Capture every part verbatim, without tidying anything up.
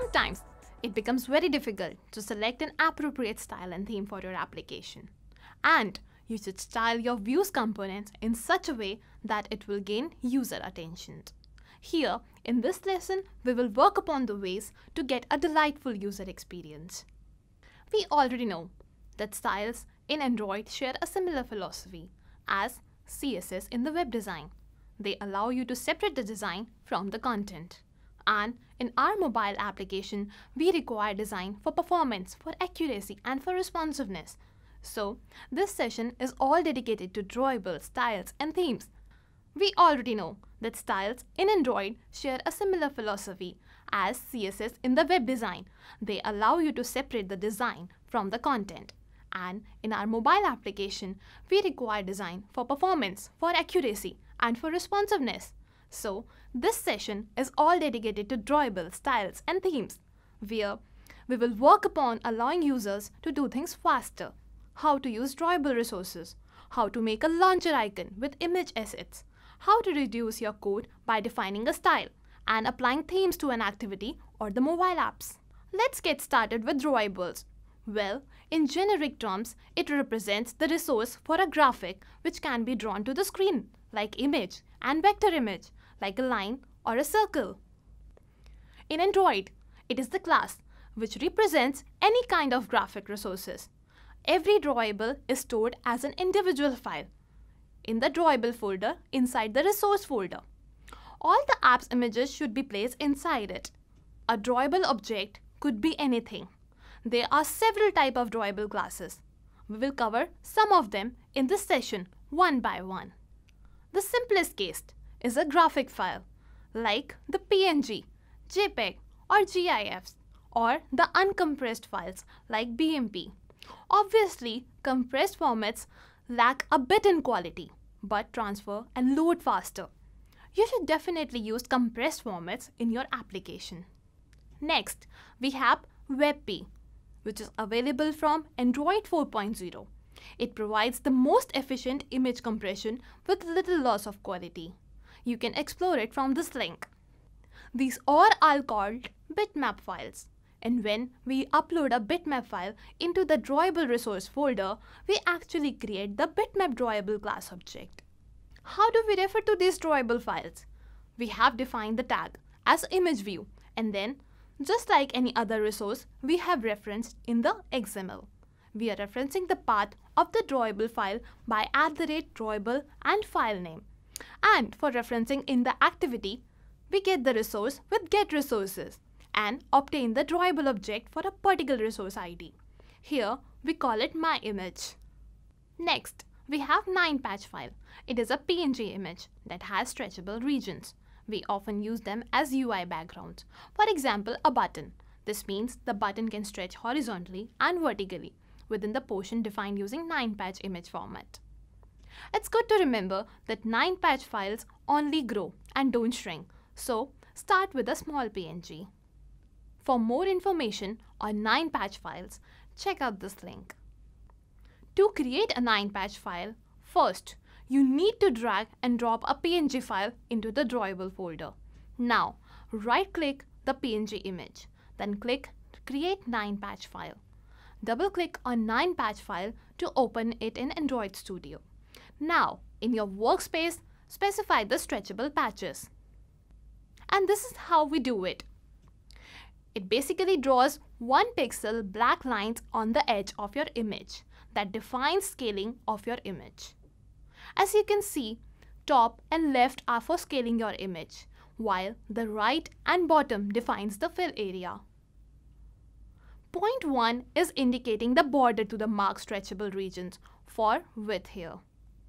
Sometimes it becomes very difficult to select an appropriate style and theme for your application. And you should style your views components in such a way that it will gain user attention. Here, in this lesson, we will work upon the ways to get a delightful user experience. We already know that styles in Android share a similar philosophy as C S S in the web design. They allow you to separate the design from the content. And in our mobile application, we require design for performance, for accuracy, and for responsiveness. So, this session is all dedicated to Drawables, styles, and themes. We already know that styles in Android share a similar philosophy as C S S in the web design. They allow you to separate the design from the content. And in our mobile application, we require design for performance, for accuracy, and for responsiveness. So, this session is all dedicated to Drawables, styles, and themes, where we will work upon allowing users to do things faster, how to use drawable resources, how to make a launcher icon with image assets, how to reduce your code by defining a style, and applying themes to an activity or the mobile apps. Let's get started with Drawables. Well, in generic terms, it represents the resource for a graphic which can be drawn to the screen, like image, and vector image, like a line or a circle. In Android, it is the class which represents any kind of graphic resources. Every drawable is stored as an individual file in the drawable folder inside the resource folder. All the app's images should be placed inside it. A drawable object could be anything. There are several types of drawable classes. We will cover some of them in this session one by one. The simplest case is a graphic file like the P N G, JPEG or GIFs, or the uncompressed files like B M P. Obviously, compressed formats lack a bit in quality but transfer and load faster. You should definitely use compressed formats in your application. Next, we have WebP, which is available from Android four point oh. It provides the most efficient image compression with little loss of quality. You can explore it from this link. These all are called bitmap files. And when we upload a bitmap file into the drawable resource folder, we actually create the bitmap drawable class object. How do we refer to these drawable files? We have defined the tag as image view, and then, just like any other resource, we have referenced in the X M L. We are referencing the path of the drawable file by at the rate drawable and file name. And for referencing in the activity, we get the resource with get resources and obtain the drawable object for a particular resource I D. Here, we call it my image. Next, we have nine patch file. It is a P N G image that has stretchable regions. We often use them as U I backgrounds. For example, a button. This means the button can stretch horizontally and vertically within the portion defined using nine patch image format. It's good to remember that nine patch files only grow and don't shrink, so start with a small P N G. For more information on nine patch files, check out this link. To create a nine patch file, first, you need to drag and drop a P N G file into the drawable folder. Now, right-click the P N G image, then click Create nine patch file. Double-click on nine patch file to open it in Android Studio. Now, in your workspace, specify the stretchable patches. And this is how we do it. It basically draws one pixel black lines on the edge of your image that defines scaling of your image. As you can see, top and left are for scaling your image, while the right and bottom defines the fill area. Point one is indicating the border to the marked stretchable regions for width here.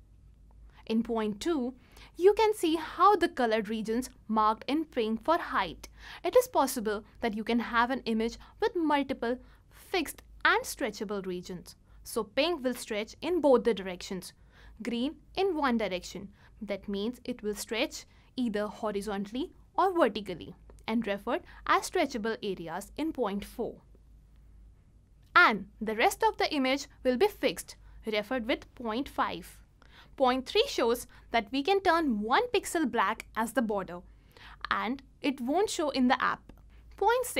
In point two, you can see how the colored regions marked in pink for height. It is possible that you can have an image with multiple fixed and stretchable regions. So pink will stretch in both the directions, green in one direction. That means it will stretch either horizontally or vertically and referred as stretchable areas in point four. And the rest of the image will be fixed, referred with point five. Point three shows that we can turn one pixel black as the border and it won't show in the app. Point six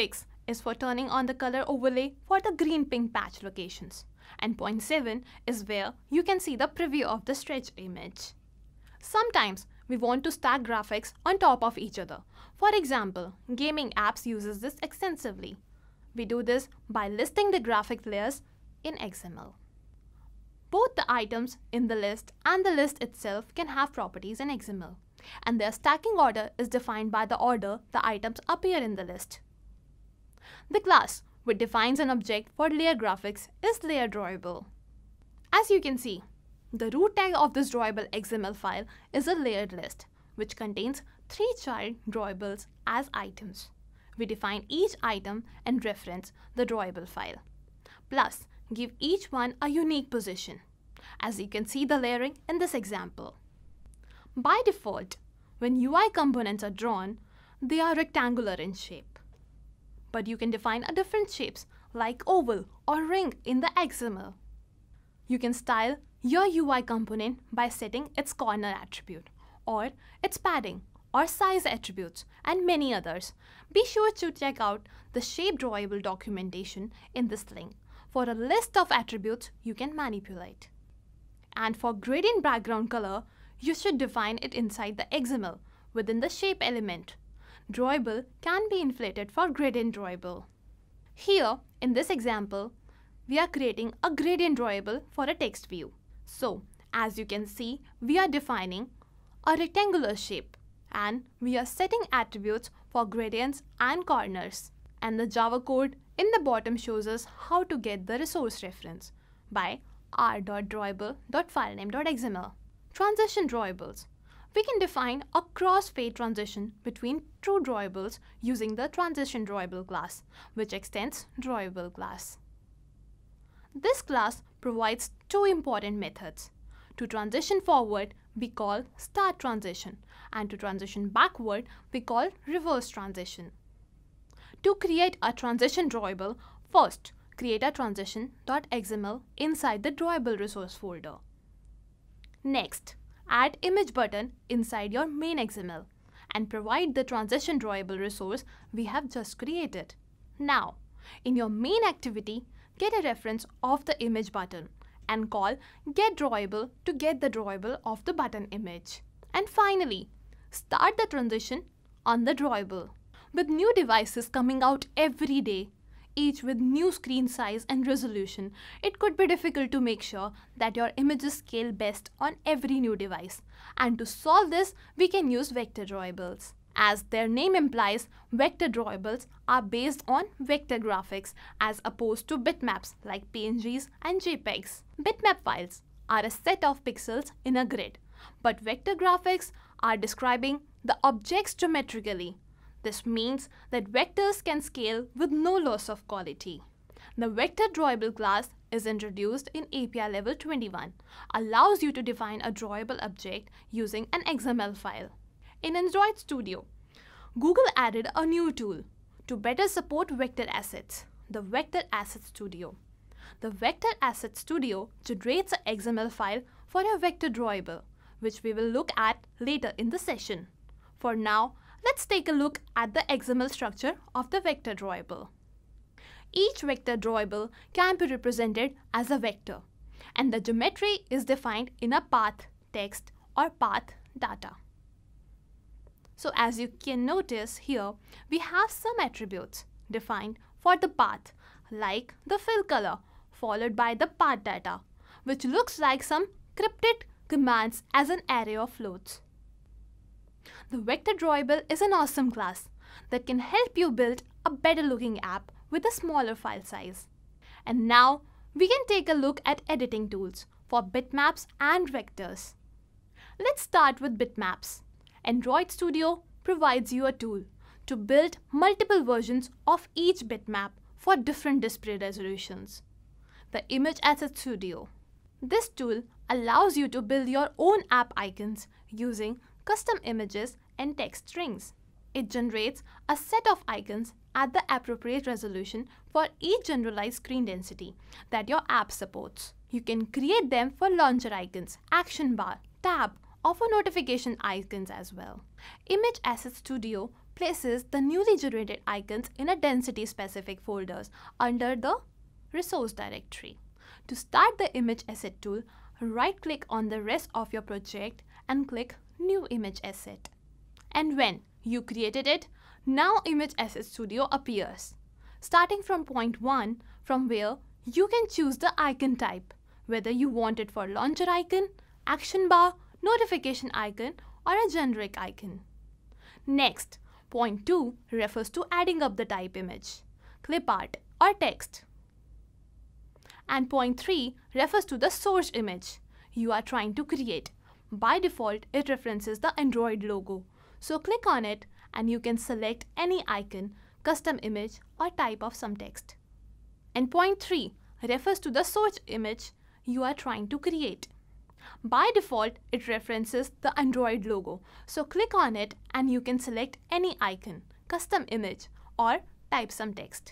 is for turning on the color overlay for the green-pink patch locations. And zero point seven is where you can see the preview of the stretch image. Sometimes we want to stack graphics on top of each other. For example, gaming apps uses this extensively. We do this by listing the graphic layers in X M L. Both the items in the list and the list itself can have properties in X M L, and their stacking order is defined by the order the items appear in the list. The class which defines an object for layer graphics is layer drawable. As you can see, the root tag of this drawable X M L file is a layered list, which contains three child drawables as items. We define each item and reference the drawable file. Plus, give each one a unique position, as you can see the layering in this example. By default, when U I components are drawn, they are rectangular in shape. But you can define a different shapes like oval or ring in the X M L. You can style your U I component by setting its corner attribute, or its padding or size attributes, and many others. Be sure to check out the shape drawable documentation in this link for a list of attributes you can manipulate. And for gradient background color, you should define it inside the X M L within the shape element. Drawable can be inflated for gradient drawable. Here, in this example, we are creating a gradient drawable for a text view. So, as you can see, we are defining a rectangular shape and we are setting attributes for gradients and corners. And the Java code in the bottom shows us how to get the resource reference by r.drawable.filename.xml. Transition drawables. We can define a crossfade transition between two drawables using the transition drawable class, which extends drawable class. This class provides two important methods. To transition forward, we call start transition, and to transition backward, we call reverse transition. To create a transition drawable, first create a transition.xml inside the drawable resource folder. Next, add image button inside your main X M L and provide the transition drawable resource we have just created. Now, in your main activity, get a reference of the image button and call getDrawable to get the drawable of the button image. And finally, start the transition on the drawable. With new devices coming out every day, each with new screen size and resolution, it could be difficult to make sure that your images scale best on every new device. And to solve this, we can use vector drawables. As their name implies, vector drawables are based on vector graphics as opposed to bitmaps like P N Gs and JPEGs. Bitmap files are a set of pixels in a grid, but vector graphics are describing the objects geometrically. This means that vectors can scale with no loss of quality. The vector drawable class is introduced in A P I level twenty-one, allows you to define a drawable object using an X M L file. In Android Studio, Google added a new tool to better support vector assets, the Vector Asset Studio. The Vector Asset Studio generates an X M L file for your vector drawable, which we will look at later in the session. For now, let's take a look at the X M L structure of the vector drawable. Each vector drawable can be represented as a vector, and the geometry is defined in a path text or path data. So as you can notice here, we have some attributes defined for the path, like the fill color, followed by the path data, which looks like some cryptic commands as an array of floats. The vector drawable is an awesome class that can help you build a better looking app with a smaller file size. And now we can take a look at editing tools for bitmaps and vectors. Let's start with bitmaps. Android Studio provides you a tool to build multiple versions of each bitmap for different display resolutions. The Image Asset Studio. This tool allows you to build your own app icons using custom images and text strings. It generates a set of icons at the appropriate resolution for each generalized screen density that your app supports. You can create them for launcher icons, action bar, tab, or for notification icons as well. Image Asset Studio places the newly generated icons in a density-specific folders under the resource directory. To start the image asset tool, right-click on the rest of your project and click New Image Asset. And when you created it, now Image Asset Studio appears. Starting from point one, from where you can choose the icon type, whether you want it for launcher icon, action bar, notification icon, or a generic icon. Next, point two refers to adding up the type image, clip art, or text. And point three refers to the source image you are trying to create. By default, it references the Android logo. So click on it and you can select any icon, custom image, or type of some text. And point three refers to the source image you are trying to create. By default, it references the Android logo. So click on it and you can select any icon, custom image, or type some text.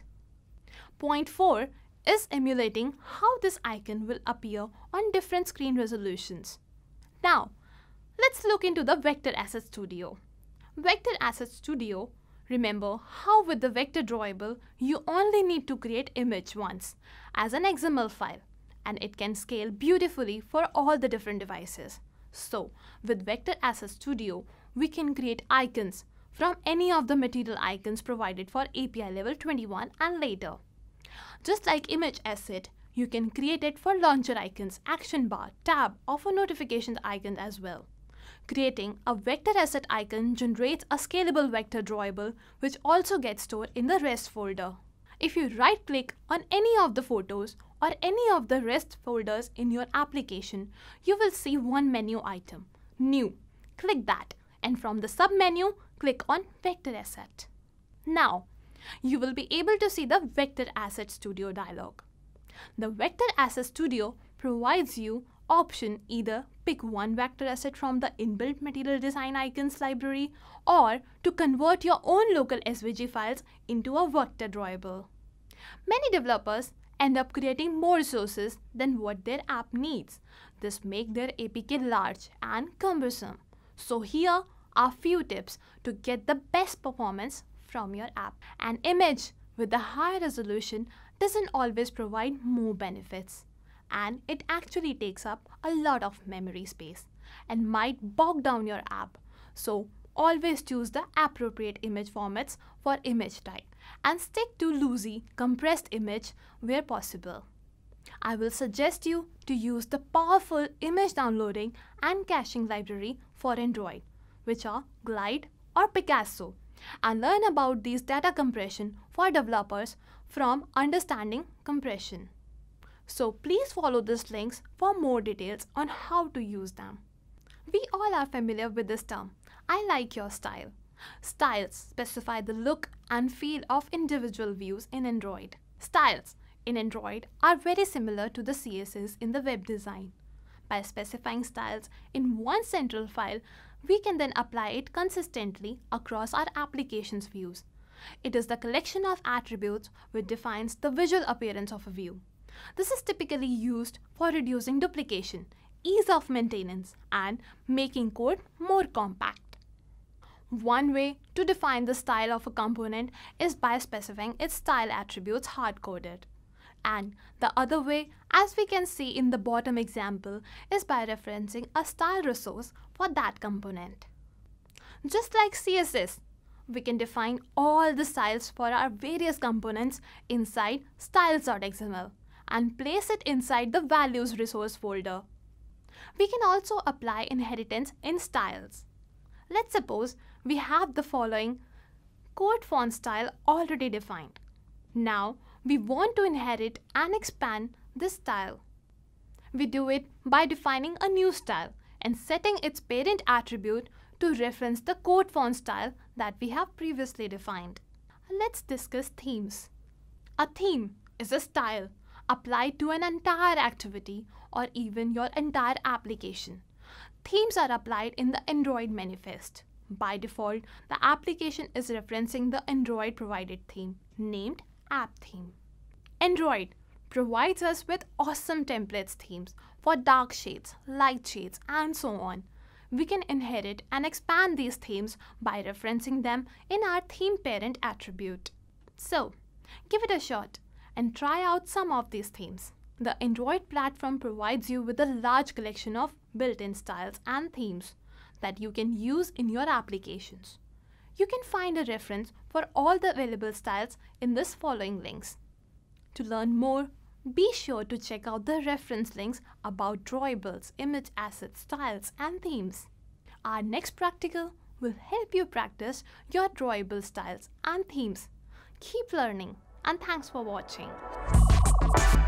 Point four is emulating how this icon will appear on different screen resolutions. Now, let's look into the Vector Asset Studio. Vector Asset Studio, remember how with the vector drawable, you only need to create image once as an X M L file, and it can scale beautifully for all the different devices. So, with Vector Asset Studio, we can create icons from any of the material icons provided for A P I level twenty-one and later. Just like image asset, you can create it for launcher icons, action bar, tab, or for notifications icons as well. Creating a vector asset icon generates a scalable vector drawable which also gets stored in the rest folder. If you right-click on any of the photos or any of the rest folders in your application, you will see one menu item, New. Click that, and from the sub-menu, click on Vector Asset. Now, you will be able to see the Vector Asset Studio dialog. The Vector Asset Studio provides you option either pick one vector asset from the inbuilt material design icons library or to convert your own local S V G files into a vector drawable. Many developers end up creating more resources than what their app needs. This makes their A P K large and cumbersome. So here are few tips to get the best performance from your app. An image with a high resolution doesn't always provide more benefits, and it actually takes up a lot of memory space and might bog down your app. So always choose the appropriate image formats for image type and stick to loosely compressed image where possible. I will suggest you to use the powerful image downloading and caching library for Android, which are Glide or Picasso, and learn about these data compression for developers from Understanding Compression. So please follow these links for more details on how to use them. We all are familiar with this term, I like your style. Styles specify the look and feel of individual views in Android. Styles in Android are very similar to the C S S in the web design. By specifying styles in one central file, we can then apply it consistently across our application's views. It is the collection of attributes which defines the visual appearance of a view. This is typically used for reducing duplication, ease of maintenance, and making code more compact. One way to define the style of a component is by specifying its style attributes hard-coded. And the other way, as we can see in the bottom example, is by referencing a style resource for that component. Just like C S S, we can define all the styles for our various components inside styles dot X M L and place it inside the values resource folder. We can also apply inheritance in styles. Let's suppose we have the following code font style already defined. Now we want to inherit and expand this style. We do it by defining a new style and setting its parent attribute to reference the code font style that we have previously defined. Let's discuss themes. A theme is a style applied to an entire activity or even your entire application. Themes are applied in the Android manifest. By default, the application is referencing the Android provided theme named App Theme. Android provides us with awesome templates themes for dark shades, light shades, and so on. we can inherit and expand these themes by referencing them in our theme parent attribute. So, give it a shot and try out some of these themes. The Android platform provides you with a large collection of built-in styles and themes that you can use in your applications. You can find a reference for all the available styles in this following links. To learn more, be sure to check out the reference links about Drawables, image assets, styles, and themes. Our next practical will help you practice your Drawable styles and themes. Keep learning, and thanks for watching.